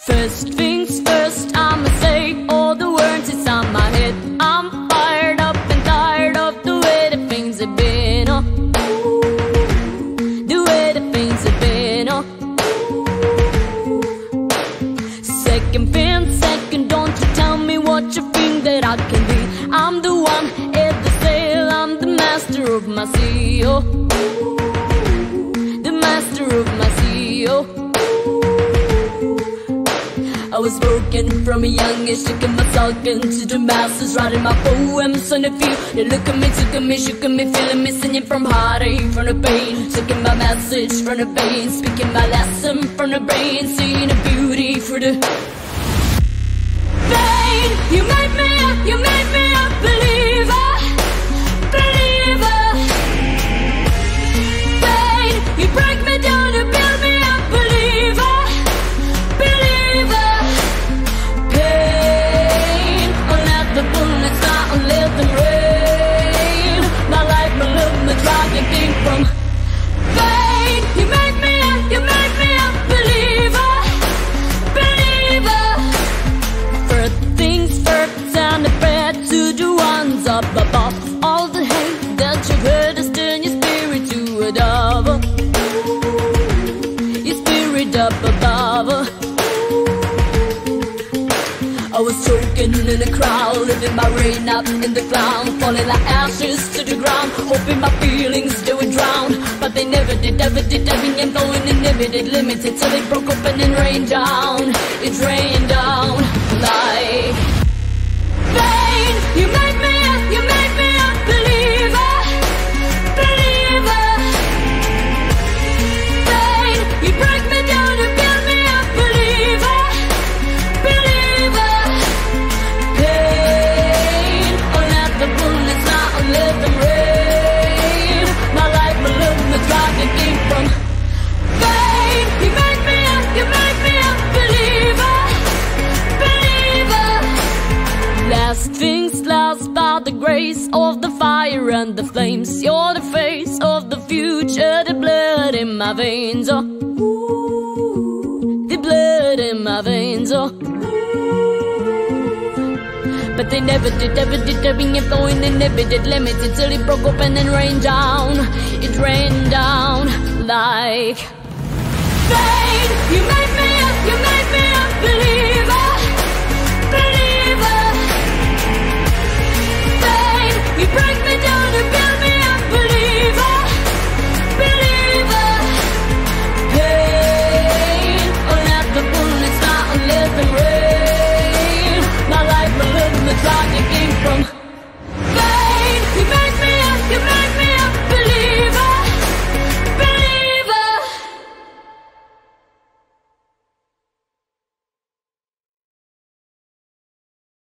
First things first, I'ma say all the words inside my head. I'm fired up and tired of the way that things have been, oh. The way that things have been, oh. Second thing, second, don't you tell me what you think that I can be. I'm the one at the sail, I'm the master of my sea, oh. The master of my sea, oh. I was broken from a young age, taking my talking to the masses, writing my poems on the field. They look at me, took at me, shook at me, feeling me, singing from heartache, from the pain, taking my message from the veins, speaking my lesson from the brain, seeing the beauty through the pain. You made me a believer, believer. Pain, you break me down to build me up, believer, believer. Pain, I'll let the bullets fly, I'll let them rain. My life, my love, my drive, you came from pain. You made me a believer, believer. First things first, and a prayer to the ones up above. All the hate that you've heard is turn your spirit to a dove, your spirit up above. I was choking in a crowd, living my rain up in the cloud, falling like ashes to the ground, hoping my feelings they would drown, but they never did, ebbing and flowing and never did, limited till it broke open and rained down. It rained down like pain. You made me a believer, believer. Pain, you break me down to build me up, believer, believer. Pain, I'll let the bullets fly, I'll let them rain. My life, my love, my drive, it came from pain. You made me a believer, believer. Last things last, by the grace of the fire and the flames. You're the face of the future, the blood in my veins, oh. The blood in my veins, oh. But they never did, ebbing and flowing, they never did, limited till it broke open and rained down. It rained down like pain. You made me a believer.